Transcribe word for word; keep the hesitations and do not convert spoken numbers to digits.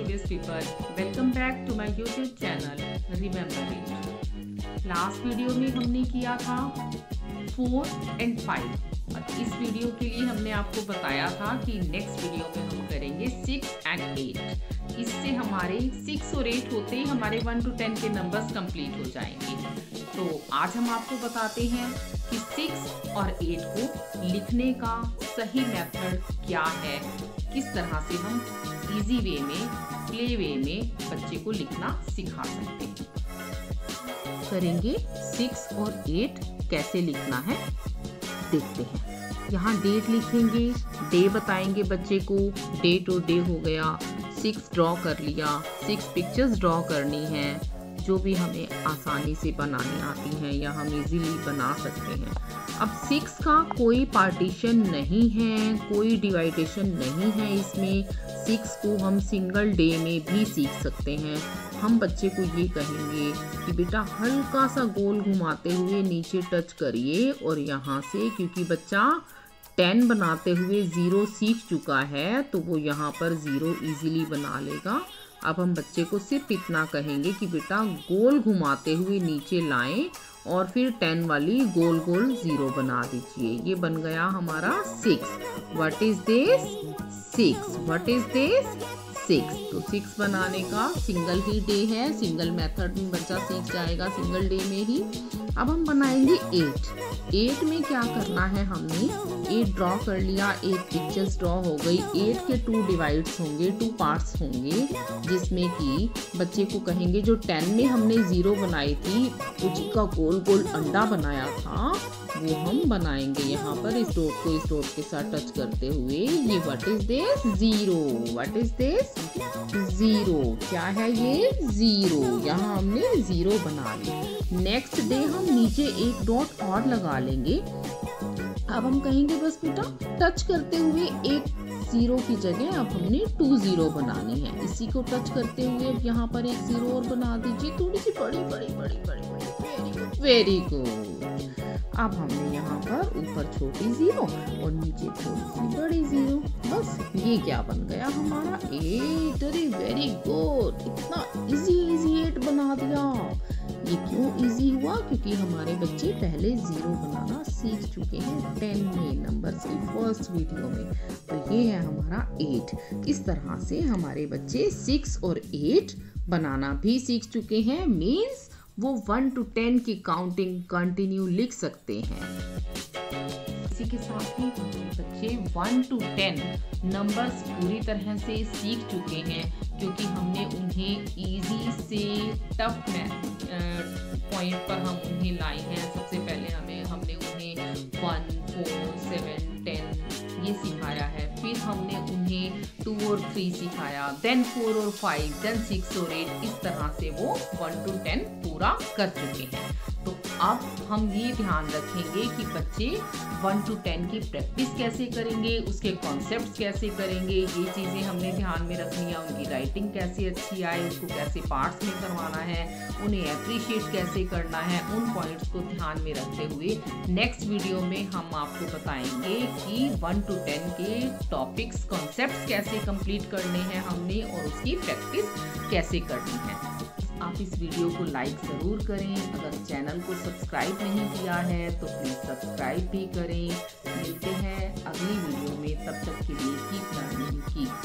curious people, welcome back to my YouTube channel Remember It। Last video में हमने किया था फोर एंड फाइव और इस वीडियो के लिए हमने आपको बताया था कि नेक्स्ट वीडियो में हम करेंगे सिक्स एंड एट। इससे हमारे सिक्स और एट होते ही हमारे वन टू टेन के नंबर्स कंप्लीट हो जाएंगे। तो आज हम आपको बताते हैं कि सिक्स और एट को लिखने का सही मेथड क्या है, किस तरह से हम इजी वे में, प्ले वे में बच्चे को लिखना सिखा सकते हैं। करेंगे सिक्स और एट कैसे लिखना है देखते हैं। यहाँ डेट लिखेंगे, डे बताएंगे बच्चे को, डे टू डे हो गया, सिक्स ड्रॉ कर लिया, सिक्स पिक्चर्स ड्रॉ करनी है जो भी हमें आसानी से बनानी आती हैं या हम इजीली बना सकते हैं। अब सिक्स का कोई पार्टीशन नहीं है, कोई डिवाइडेशन नहीं है इसमें। सिक्स को हम सिंगल डे में भी सीख सकते हैं। हम बच्चे को ये कहेंगे कि बेटा हल्का सा गोल घुमाते हुए नीचे टच करिए और यहाँ से, क्योंकि बच्चा टेन बनाते हुए ज़ीरो सीख चुका है तो वो यहाँ पर ज़ीरो इजीली बना लेगा। अब हम बच्चे को सिर्फ इतना कहेंगे कि बेटा गोल घुमाते हुए नीचे लाएं और फिर टेन वाली गोल गोल ज़ीरो बना दीजिए। ये बन गया हमारा six. What is this? Six. What is this? Six. तो सिक्स बनाने का सिंगल ही डे है, सिंगल मेथड में बच्चा सीख जाएगा सिंगल डे में ही। अब हम बनाएंगे एट। एट में क्या करना है, हमने एट ड्रॉ कर लिया, एट पिक्चर्स ड्रॉ हो गई। एट के टू डिवाइड्स होंगे, टू पार्ट्स होंगे, जिसमें कि बच्चे को कहेंगे जो टेन में हमने ज़ीरो बनाई थी, उसी का गोल गोल अंडा बनाया था, वो हम बनाएंगे यहाँ पर इस डॉट को इस डॉट के साथ टच करते हुए। ये what is this? Zero. What is this? Zero. क्या है ये? ज़ीरो। यहाँ हमने ज़ीरो बना लिया। नेक्स्ट डे हम नीचे एक डॉट और लगा लेंगे। अब हम कहेंगे बस बेटा टच करते हुए एक जीरो की जगह अब हमने टू जीरो बनानी है। इसी को टच करते हुए अब यहाँ पर एक जीरो और बना दीजिए, थोड़ी सी बड़ी बड़ी बड़ी बड़ी बड़ी। Very good. अब हमने यहाँ पर ऊपर छोटी जीरो और नीचे थोड़ी सी बड़ी जीरो। बस ये क्या बन गया हमारा? एट। अरे वेरी गुड, इतना इजी इजी एट बना दिया। ये क्यों इजी हुआ? क्योंकि हमारे बच्चे पहले जीरो बनाना सीख चुके हैं टेन में, नंबर्स की फर्स्ट वीडियो में। तो ये है हमारा एट। इस तरह से हमारे बच्चे सिक्स और एट बनाना भी सीख चुके हैं। मीन्स वो वन टू टेन की काउंटिंग कंटिन्यू लिख सकते हैं। इसी के साथ ही बच्चे वन टू टेन नंबर्स पूरी तरह से सीख चुके हैं, क्योंकि हमने उन्हें इजी से टफ में पॉइंट पर हम उन्हें लाए हैं। सबसे पहले हमें हमने उन्हें वन, फोर, सेवन, टेन ये सिखाया है, फिर हमने उन्हें टू और थ्री सिखाया, देन फोर और फाइव, देन सिक्स और एट। इस तरह से वो वन टू टेन पूरा कर चुके हैं। तो अब हम ये ध्यान रखेंगे कि बच्चे वन टू टेन की प्रैक्टिस कैसे करेंगे, उसके कॉन्सेप्ट्स कैसे करेंगे, ये चीज़ें हमने ध्यान में रखनी है। उनकी राइटिंग कैसे अच्छी आए, उसको कैसे पार्ट्स में करवाना है, उन्हें अप्रिशिएट कैसे करना है, उन पॉइंट्स को ध्यान में रखते हुए नेक्स्ट वीडियो में हम आपको बताएंगे कि वन टू टेन के टॉपिक्स, कॉन्सेप्ट्स कैसे कंप्लीट करने हैं हमने और उसकी प्रैक्टिस कैसे करनी है। आप इस वीडियो को लाइक ज़रूर करें। अगर चैनल को सब्सक्राइब नहीं किया है तो प्लीज़ सब्सक्राइब भी करें। मिलते हैं अगली वीडियो में, तब तक के लिए कीप लर्निंग, कीप